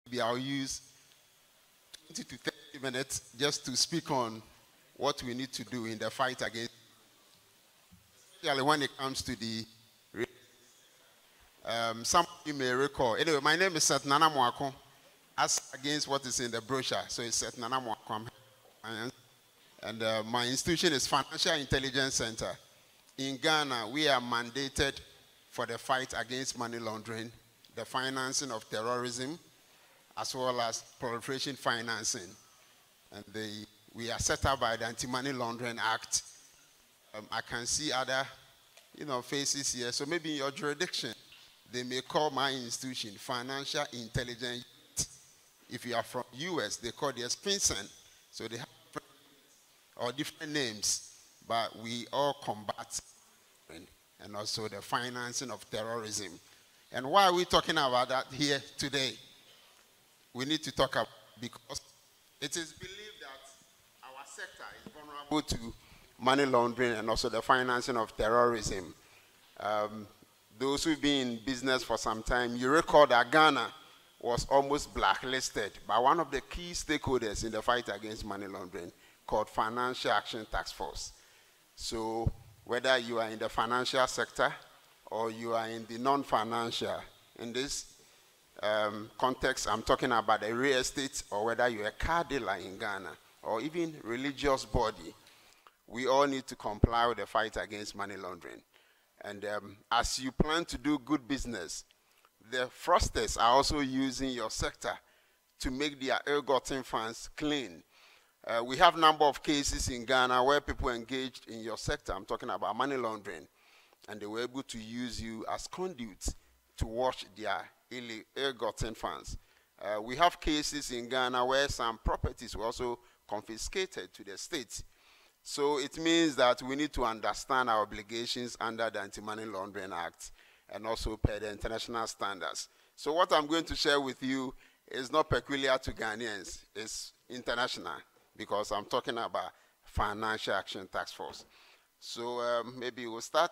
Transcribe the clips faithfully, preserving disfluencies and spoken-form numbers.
maybe I'll use twenty to thirty minutes just to speak on what we need to do in the fight against, especially when it comes to the, um, some of you may recall. Anyway, my name is Seth Nana Amoako, as against what is in the brochure. So it's Seth Nana Amoako. And uh, my institution is Financial Intelligence Center. In Ghana, we are mandated for the fight against money laundering, the financing of terrorism, as well as proliferation financing. And the, we are set up by the Anti-Money Laundering Act. Um, I can see other, you know, faces here. So maybe in your jurisdiction, they may call my institution Financial Intelligence Unit. If you are from U S, they call this FinCEN. So they have or different names, but we all combat and also the financing of terrorism. And why are we talking about that here today? We need to talk about, because it is believed that our sector is vulnerable to money laundering and also the financing of terrorism. Um, those who've been in business for some time, you recall that Ghana was almost blacklisted by one of the key stakeholders in the fight against money laundering, called Financial Action Task Force. So whether you are in the financial sector or you are in the non-financial, in this um, context, I'm talking about the real estate, or whether you're a car dealer in Ghana, or even religious body, we all need to comply with the fight against money laundering. And um, as you plan to do good business, the fraudsters are also using your sector to make their ill-gotten funds clean. Uh, we have a number of cases in Ghana where people engaged in your sector, I'm talking about money laundering, and they were able to use you as conduits to wash their ill-gotten funds. Uh, we have cases in Ghana where some properties were also confiscated to the state. So it means that we need to understand our obligations under the Anti-Money Laundering Act and also per the international standards. So what I'm going to share with you is not peculiar to Ghanaians, it's international, because I'm talking about Financial Action Task Force. So um, maybe we'll start.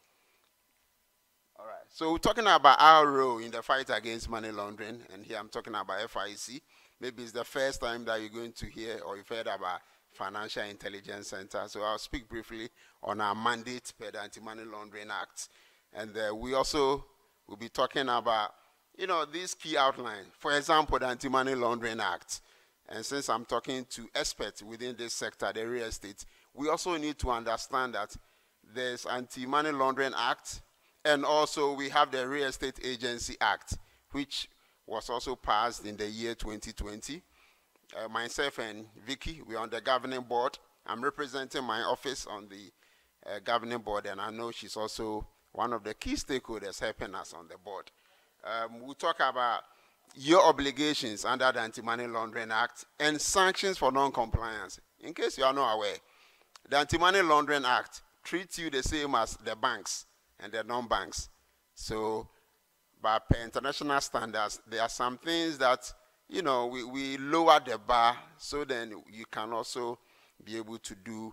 All right. So we're talking about our role in the fight against money laundering, and here I'm talking about F I C. Maybe it's the first time that you're going to hear or you've heard about Financial Intelligence Center. So I'll speak briefly on our mandate per the Anti-Money Laundering Act. And uh, we also will be talking about, you know, these key outlines. For example, the Anti-Money Laundering Act. And since I'm talking to experts within this sector, the real estate, we also need to understand that there's Anti-Money Laundering Act, and also we have the Real Estate Agency Act, which was also passed in the year twenty twenty. Uh, myself and Vicky, we're on the governing board. I'm representing my office on the uh, governing board, and I know she's also one of the key stakeholders helping us on the board. Um, we'll talk about your obligations under the Anti-Money Laundering Act and sanctions for non-compliance. In case you are not aware, the Anti-Money Laundering Act treats you the same as the banks and the non-banks. So, by per international standards, there are some things that, you know, we, we lower the bar, so then you can also be able to do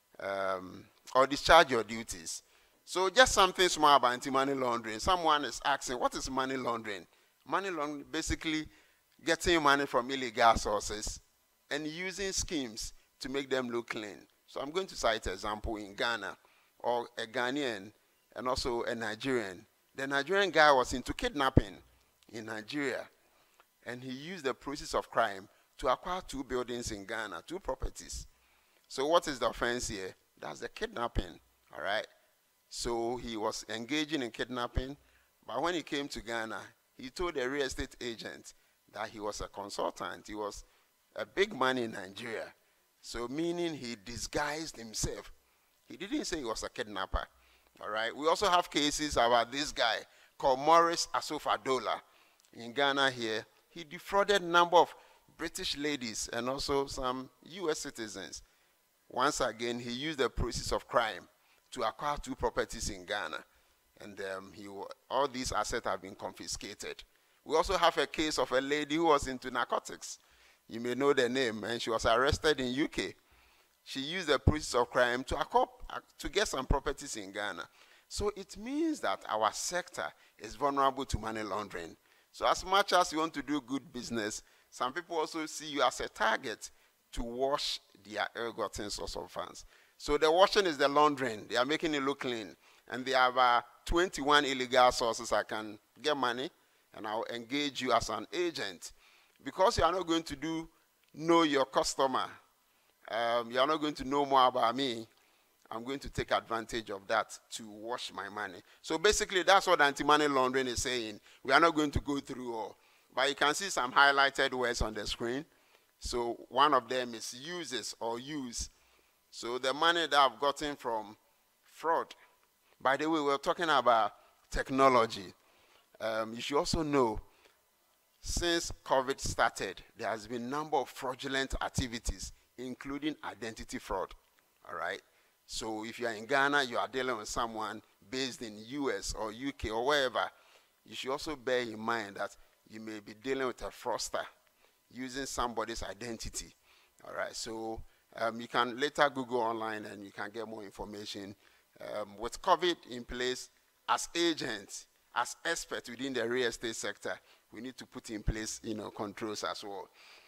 um, or discharge your duties. So just something small about anti-money laundering. Someone is asking, what is money laundering? Money laundering, basically getting money from illegal sources and using schemes to make them look clean. So I'm going to cite an example in Ghana, or a Ghanaian and also a Nigerian. The Nigerian guy was into kidnapping in Nigeria, and he used the process of crime to acquire two buildings in Ghana, two properties. So what is the offense here? That's the kidnapping, all right? So he was engaging in kidnapping, but when he came to Ghana, he told the real estate agent that he was a consultant. He was a big man in Nigeria. So meaning he disguised himself. He didn't say he was a kidnapper. All right. We also have cases about this guy called Maurice Asofadola in Ghana here. He defrauded a number of British ladies and also some U S citizens. Once again, he used the process of crime to acquire two properties in Ghana. And um, he, all these assets have been confiscated. We also have a case of a lady who was into narcotics. You may know the name, and she was arrested in U K. She used the process of crime to, acquire, to get some properties in Ghana. So it means that our sector is vulnerable to money laundering. So as much as you want to do good business, some people also see you as a target to wash their ill-gotten source of funds. So the washing is the laundering. They are making it look clean. And they have uh, twenty-one illegal sources. I can get money, and I'll engage you as an agent. Because you are not going to do know your customer, um, you are not going to know more about me, I'm going to take advantage of that to wash my money. So basically, that's what anti-money laundering is saying. We are not going to go through all. But you can see some highlighted words on the screen. So one of them is uses or use. So the money that I've gotten from fraud. By the way, we're talking about technology. Um, you should also know, since COVID started, there has been a number of fraudulent activities, including identity fraud. All right? So if you are in Ghana, you are dealing with someone based in U S or U K or wherever, you should also bear in mind that you may be dealing with a fraudster using somebody's identity. All right, so um, you can later Google online and you can get more information. Um, with COVID in place, as agents, as experts within the real estate sector, we need to put in place, you know, controls as well.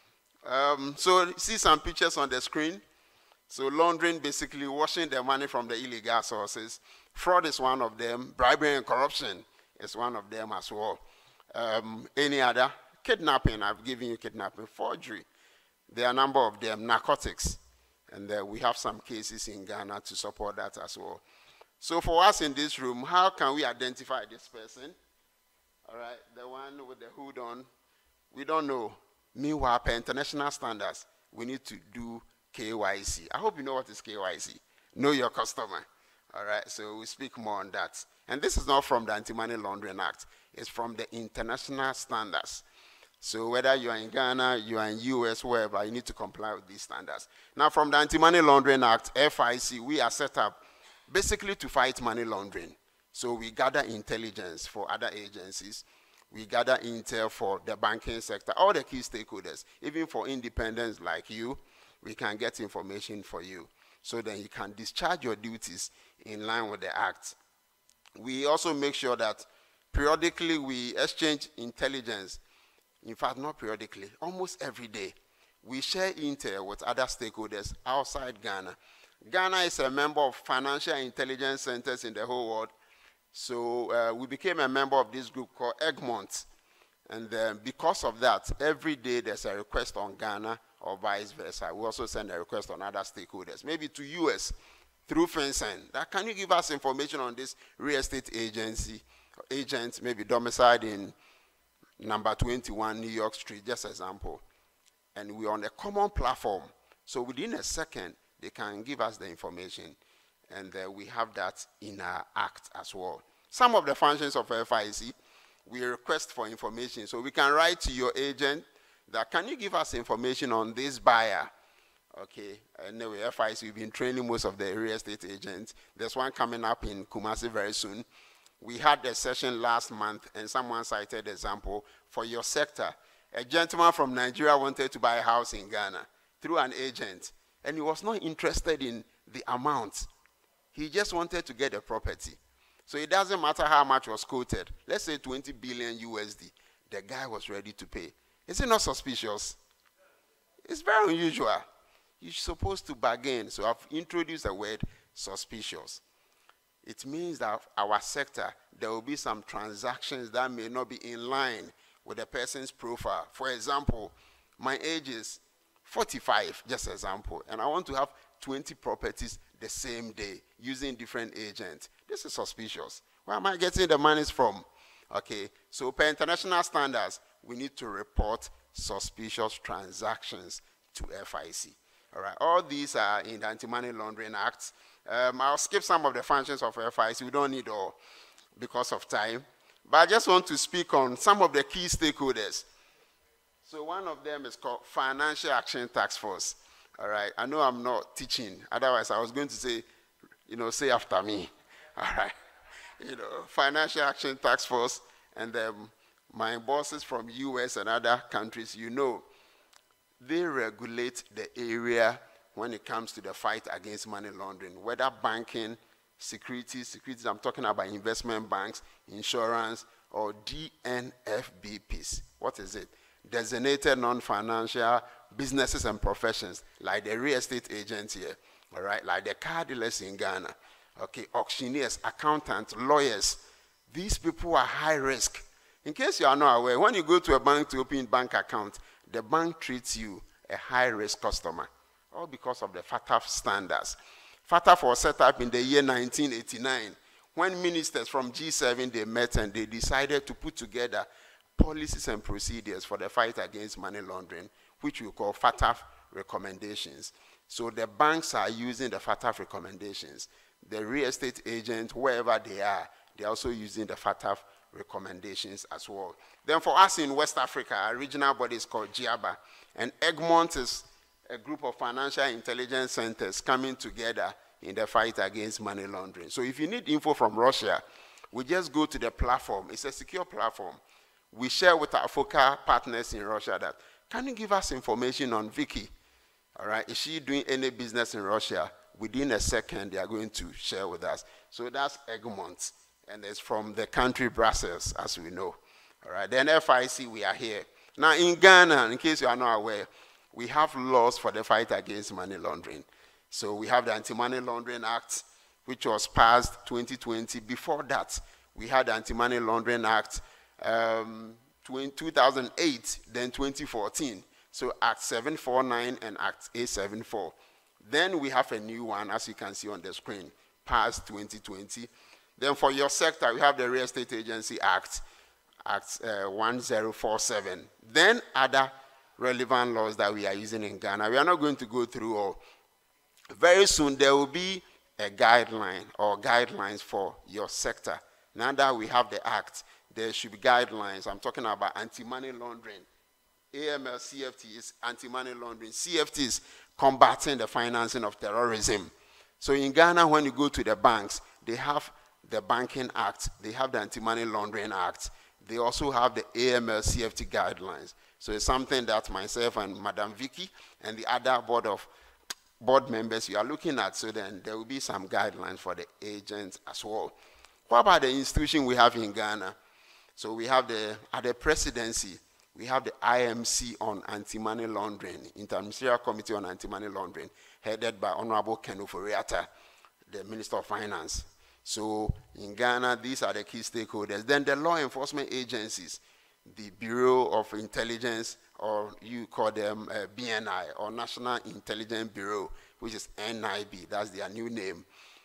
Um, so see some pictures on the screen. So laundering, basically washing the money from the illegal sources. Fraud is one of them. Bribery and corruption is one of them as well. Um, any other? Kidnapping, I've given you kidnapping. Forgery, there are a number of them. Narcotics, and uh, we have some cases in Ghana to support that as well. So for us in this room, how can we identify this person? All right, the one with the hood on, we don't know. Meanwhile, per international standards, we need to do K Y C. I hope you know what is K Y C. Know your customer. All right, so we speak more on that. And this is not from the Anti-Money Laundering Act. It's from the international standards. So whether you are in Ghana, you are in U S, wherever, you need to comply with these standards. Now, from the Anti-Money Laundering Act, F I C, we are set up basically to fight money laundering. So we gather intelligence for other agencies. We gather intel for the banking sector, all the key stakeholders. Even for independents like you, we can get information for you. So then you can discharge your duties in line with the Act. We also make sure that periodically we exchange intelligence. In fact, not periodically, almost every day. We share intel with other stakeholders outside Ghana. Ghana is a member of financial intelligence centers in the whole world. So uh, we became a member of this group called Egmont. And uh, because of that, every day there's a request on Ghana or vice versa. We also send a request on other stakeholders, maybe to U S through FinCEN. That, can you give us information on this real estate agency, agent, maybe domiciled in number twenty-one New York Street, just example. And we're on a common platform. So within a second, they can give us the information. And uh, we have that in our Act as well. Some of the functions of F I C, we request for information. So we can write to your agent that, can you give us information on this buyer? Okay, anyway, F I C, we've been training most of the real estate agents. There's one coming up in Kumasi very soon. We had a session last month, and someone cited example for your sector. A gentleman from Nigeria wanted to buy a house in Ghana through an agent, and he was not interested in the amount. He just wanted to get a property. So it doesn't matter how much was quoted. Let's say twenty billion U S D. The guy was ready to pay. Is it not suspicious? It's very unusual. You're supposed to bargain. So I've introduced the word suspicious. It means that our sector, there will be some transactions that may not be in line with the person's profile. For example, my age is forty-five, just example, and I want to have twenty properties the same day using different agents. This is suspicious. Where am I getting the monies from? Okay, so per international standards, we need to report suspicious transactions to F I C. All right, all these are in the Anti-Money Laundering Act. Um, I'll skip some of the functions of F I C. We don't need all because of time. But I just want to speak on some of the key stakeholders. So one of them is called Financial Action Task Force. All right, I know I'm not teaching. Otherwise, I was going to say, you know, say after me. All right, you know, Financial Action Task Force, and then my bosses from U S and other countries, you know, they regulate the area when it comes to the fight against money laundering, whether banking, securities, securities, I'm talking about investment banks, insurance, or D N F B Ps. What is it? Designated non-financial businesses and professions, like the real estate agents here, all right, like the car dealers in Ghana, okay, auctioneers, accountants, lawyers. These people are high risk. In case you are not aware, when you go to a bank to open a bank account, the bank treats you a high risk customer, all because of the F A T F standards. F A T F was set up in the year nineteen eighty-nine when ministers from G seven, they met and they decided to put together policies and procedures for the fight against money laundering, which we call F A T F recommendations. So the banks are using the F A T F recommendations. The real estate agents, wherever they are, they're also using the F A T F recommendations as well. Then for us in West Africa, our regional body is called G I A B A, and Egmont is a group of financial intelligence centers coming together in the fight against money laundering. So if you need info from Russia, we just go to the platform. It's a secure platform. We share with our focal partners in Russia that, can you give us information on Vicky? All right, is she doing any business in Russia? Within a second, they are going to share with us. So that's Egmont, and it's from the country Brussels, as we know. All right, then F I C, we are here. Now in Ghana, in case you are not aware, we have laws for the fight against money laundering. So we have the Anti-Money Laundering Act, which was passed twenty twenty. Before that, we had the Anti-Money Laundering Act um, two thousand eight, then twenty fourteen. So Act seven forty-nine and Act eight seventy-four. Then we have a new one, as you can see on the screen, passed twenty twenty. Then for your sector, we have the Real Estate Agency Act, Act uh, one thousand forty-seven. Then other relevant laws that we are using in Ghana. We are not going to go through all. Very soon, there will be a guideline or guidelines for your sector. Now that we have the act, there should be guidelines. I'm talking about anti-money laundering. A M L C F T is anti-money laundering. C F T is combating the financing of terrorism. So in Ghana, when you go to the banks, they have the Banking Act, they have the Anti-Money Laundering Act, they also have the A M L C F T guidelines. So it's something that myself and Madam Vicky and the other board of board members you are looking at, so then there will be some guidelines for the agents as well. What about the institution we have in Ghana? So we have the, at the presidency, we have the I M C on anti-money laundering, Interministerial Committee on Anti-Money Laundering, headed by Honorable Ken Ofori-Atta, the Minister of Finance. So in Ghana, these are the key stakeholders. Then the law enforcement agencies, the Bureau of Intelligence, or you call them uh, B N I, or National Intelligence Bureau, which is N I B, that's their new name.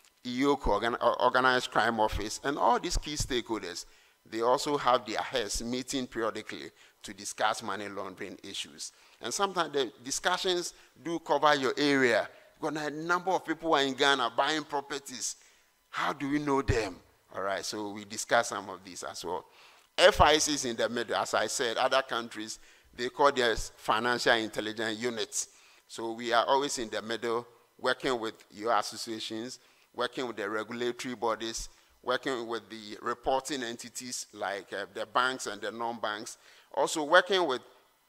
E O C, Organ Organized Crime Office, and all these key stakeholders, they also have their heads meeting periodically to discuss money laundering issues. And sometimes the discussions do cover your area. You've got a number of people who are in Ghana buying properties. How do we know them? All right, so we discuss some of these as well. F I C is in the middle. As I said, other countries, they call their financial intelligence units. So we are always in the middle, working with your associations, working with the regulatory bodies, working with the reporting entities like uh, the banks and the non-banks, also working with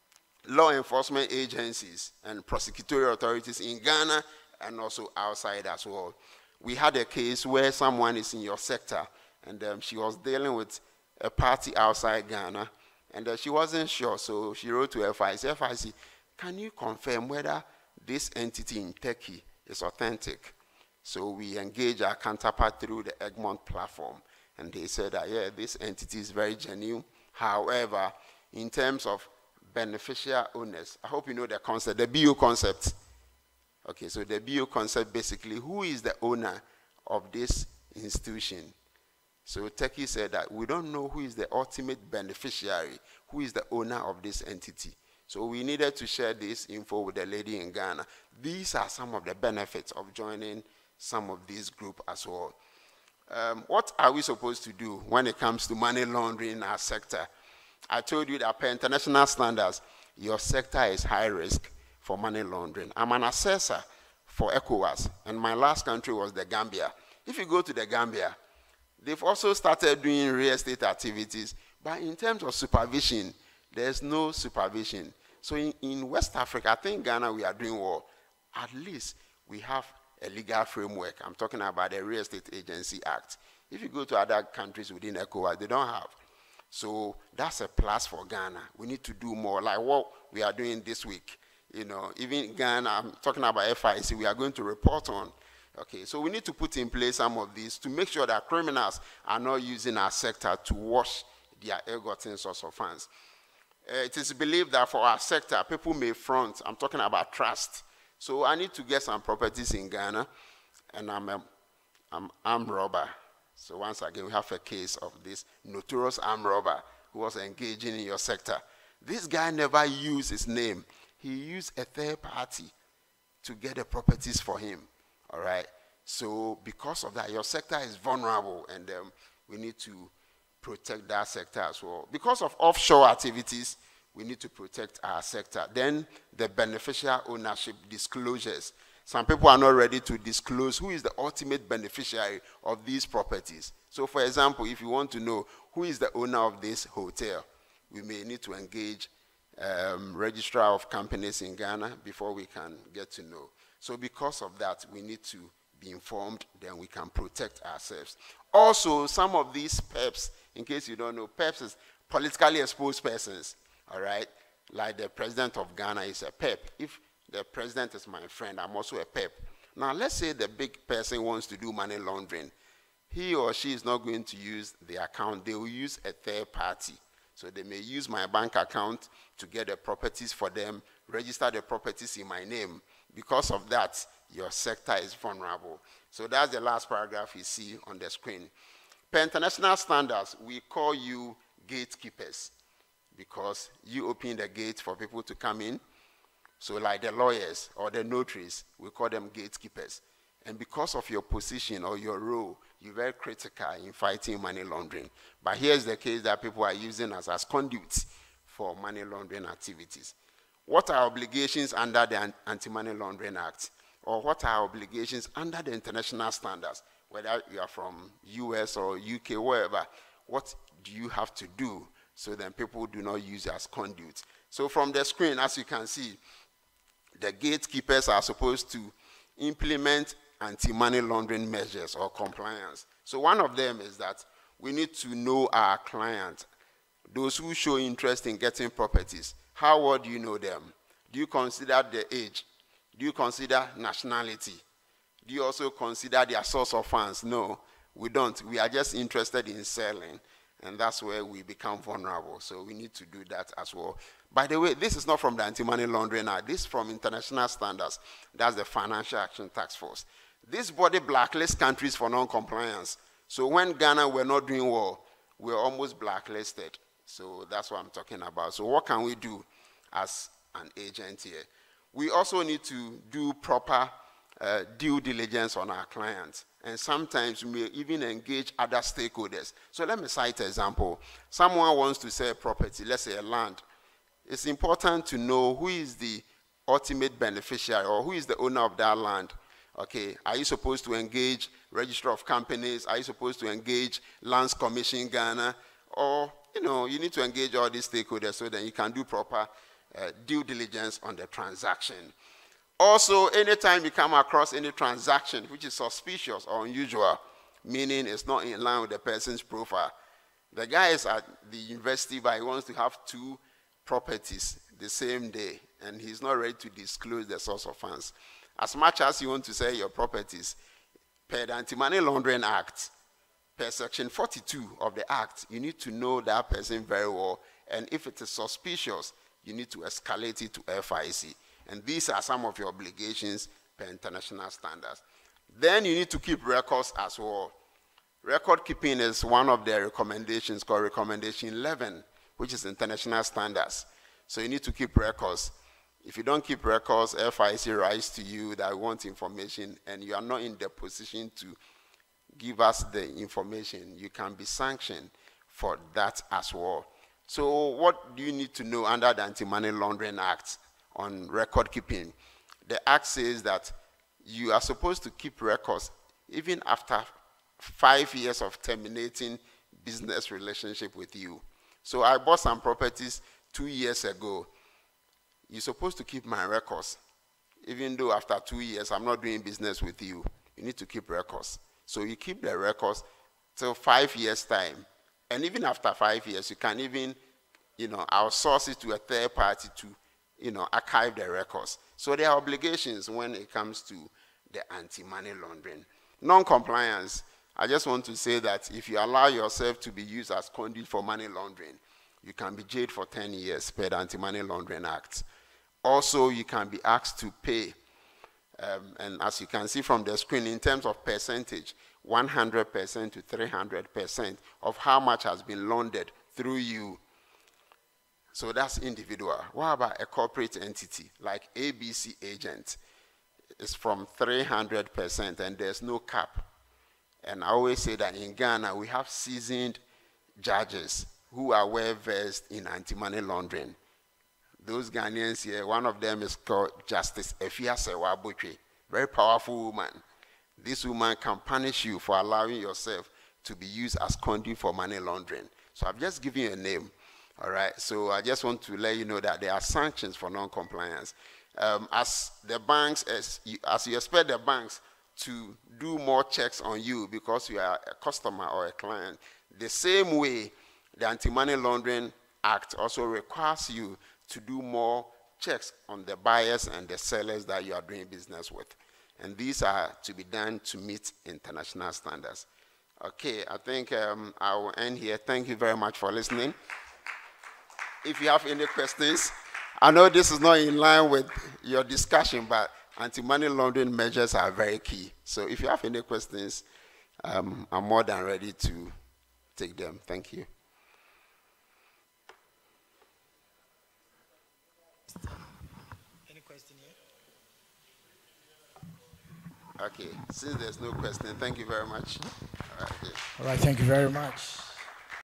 law enforcement agencies and prosecutorial authorities in Ghana and also outside as well. We had a case where someone is in your sector, and um, she was dealing with a party outside Ghana, and uh, she wasn't sure, so she wrote to F I C. F I C, can you confirm whether this entity in Turkey is authentic? So we engage our counterpart through the Egmont platform, and they said that, yeah, this entity is very genuine. However, in terms of beneficial owners, I hope you know the concept, the B O concept. Okay, so the B O concept, basically, who is the owner of this institution? So Turkey said that we don't know who is the ultimate beneficiary, who is the owner of this entity. So we needed to share this info with the lady in Ghana. These are some of the benefits of joining some of these groups as well. Um, what are we supposed to do when it comes to money laundering in our sector? I told you that per international standards, your sector is high risk for money laundering. I'm an assessor for ECOWAS, and my last country was the Gambia. If you go to the Gambia, they've also started doing real estate activities, but in terms of supervision, there's no supervision. So in, in West Africa, I think Ghana, we are doing well. At least we have a legal framework. I'm talking about the Real Estate Agency Act. If you go to other countries within ECOWAS, they don't have. So that's a plus for Ghana. We need to do more, like what we are doing this week. You know, even Ghana, I'm talking about F I C, we are going to report on. Okay, so we need to put in place some of these to make sure that criminals are not using our sector to wash their ill-gotten source of funds. Uh, it is believed that for our sector, people may front. I'm talking about trust. So I need to get some properties in Ghana, and I'm a I'm armed robber. So once again, we have a case of this notorious armed robber who was engaging in your sector. This guy never used his name. He used a third party to get the properties for him. All right. So because of that, your sector is vulnerable, and um, we need to protect that sector as well. Because of offshore activities, we need to protect our sector. Then the beneficial ownership disclosures. Some people are not ready to disclose who is the ultimate beneficiary of these properties. So for example, if you want to know who is the owner of this hotel, we may need to engage um, registrar of companies in Ghana before we can get to know. So because of that, we need to be informed, then we can protect ourselves. Also, some of these P E Ps, in case you don't know, P E Ps is politically exposed persons, all right? Like the president of Ghana is a P E P. If the president is my friend, I'm also a P E P. Now, let's say the big person wants to do money laundering. He or she is not going to use the account. They will use a third party. So they may use my bank account to get the properties for them, register the properties in my name. Because of that, your sector is vulnerable. So that's the last paragraph you see on the screen. Per international standards, we call you gatekeepers because you open the gate for people to come in. So like the lawyers or the notaries, we call them gatekeepers. And because of your position or your role, you're very critical in fighting money laundering. But here's the case that people are using us as conduits for money laundering activities. What are obligations under the Anti-Money Laundering Act? Or what are obligations under the international standards? Whether you are from U S or U K, wherever, what do you have to do so that people do not use it as conduits? So from the screen, as you can see, the gatekeepers are supposed to implement anti-money laundering measures or compliance. So one of them is that we need to know our client, those who show interest in getting properties. How well do you know them? Do you consider their age? Do you consider nationality? Do you also consider their source of funds? No, we don't. We are just interested in selling, and that's where we become vulnerable. So we need to do that as well. By the way, this is not from the Anti-Money Laundering Act. This is from international standards. That's the Financial Action Task Force. This body blacklists countries for non-compliance. So when Ghana were not doing well, we were almost blacklisted. So that's what I'm talking about. So what can we do as an agent here? We also need to do proper uh, due diligence on our clients. And sometimes we may even engage other stakeholders. So let me cite an example. Someone wants to sell property, let's say a land. It's important to know who is the ultimate beneficiary or who is the owner of that land. Okay, are you supposed to engage registrar of companies? Are you supposed to engage Lands Commission Ghana? Or, you know, you need to engage all these stakeholders so that you can do proper uh, due diligence on the transaction. Also, anytime you come across any transaction which is suspicious or unusual, meaning it's not in line with the person's profile, the guy is at the university but he wants to have two properties the same day and he's not ready to disclose the source of funds. As much as you want to sell your properties, per the Anti-Money Laundering Act, per section forty-two of the Act, you need to know that person very well, and if it is suspicious, you need to escalate it to F I C. And these are some of your obligations per international standards. Then you need to keep records as well. Record keeping is one of the recommendations called Recommendation eleven, which is international standards. So you need to keep records. If you don't keep records, F I C writes to you that want information and you are not in the position to give us the information, you can be sanctioned for that as well. So what do you need to know under the Anti-Money Laundering Act on record keeping? The Act says that you are supposed to keep records even after five years of terminating business relationship with you. So I bought some properties two years ago. You're supposed to keep my records. Even though after two years I'm not doing business with you, you need to keep records. So you keep the records till five years time. And even after five years, you can even, you know, outsource it to a third party to, you know, archive the records. So there are obligations when it comes to the anti-money laundering. Non-compliance, I just want to say that if you allow yourself to be used as conduit for money laundering, you can be jailed for ten years per the Anti-Money Laundering Act. Also, you can be asked to pay, um, and as you can see from the screen, in terms of percentage, one hundred percent to three hundred percent of how much has been laundered through you. So that's individual. What about a corporate entity like A B C Agent? It's from three hundred percent, and there's no cap. And I always say that in Ghana, we have seasoned judges who are well versed in anti-money laundering. Those Ghanaians here, one of them is called Justice Efia Sewabotwe, very powerful woman. This woman can punish you for allowing yourself to be used as conduit for money laundering. So I've just given you a name, all right? So I just want to let you know that there are sanctions for non-compliance. Um, as the banks, as you, as you expect the banks to do more checks on you because you are a customer or a client, the same way the Anti-Money Laundering Act also requires you to do more checks on the buyers and the sellers that you are doing business with. And these are to be done to meet international standards. Okay, I think um, I will end here. Thank you very much for listening. If you have any questions, I know this is not in line with your discussion, but anti-money laundering measures are very key. So if you have any questions, um, I'm more than ready to take them. Thank you. Any question here? Okay, since there's no question, thank you very much. All right, yeah. All right, thank you very much.